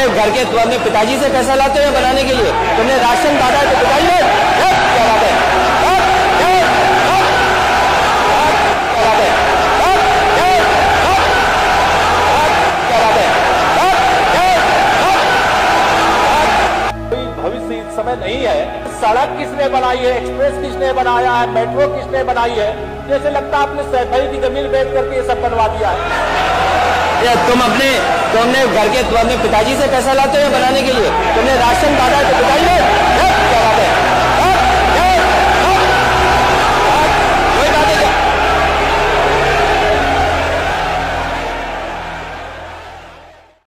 तुमने घर के तुम अपने पिताजी से पैसा लाते हो बनाने के लिए? तुमने राशन बांटा है तो पिताजी ने क्या बात है? भविष्य इस समय नहीं है। सड़क किसने बनाई है, एक्सप्रेस किसने बनाया है, मेट्रो किसने बनाई है? जैसे लगता है आपने सैफई की जमीन बेच करके ये सब बनवा दिया है। तुमने घर के तुम अपने पिताजी से पैसा लाते हो बनाने के लिए? तुमने राशन बांटा है तो पिताजी